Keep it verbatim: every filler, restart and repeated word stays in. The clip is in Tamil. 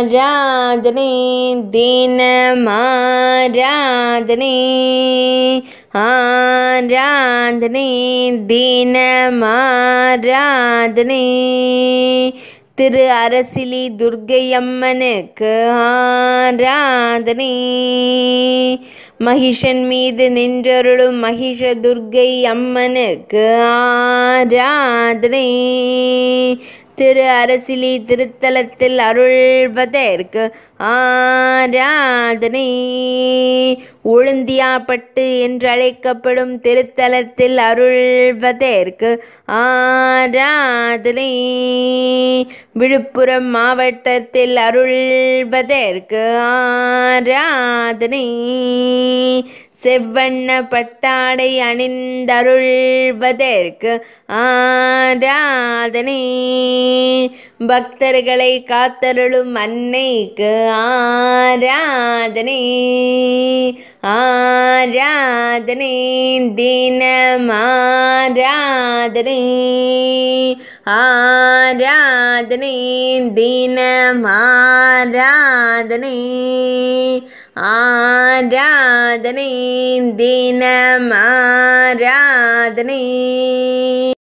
ஆராதனை தினமாராதனை ஆராதனை தினமாராதனை திரு அரசிலி துர்க்கை அம்மனுக்கு ஆராதனை மகிஷன் மீது நின்றருளும் மகிஷ துர்க்கை அம்மனுக்கு ஆராதனை திரு அரசிலி திருத்தலத்தில் அருள்வதற்கு ஆராதனை உளுந்தியாப்பட்டு என்றழைக்கப்படும் திருத்தலத்தில் அருள்வதற்கு ஆராதனை விழுப்புரம் மாவட்டத்தில் அருள்வதற்கு ஆராதனை செவ்வண்ண பட்டாடை அணிந்தருள்வதற்கு ஆராதனை பக்தர்களை காத்தருளும் அன்னைக்கு ஆராதனை ஆராதனை தினமாராதனை ஆராதனை தினமாராதனை ஆராதனை தினமாராதனை.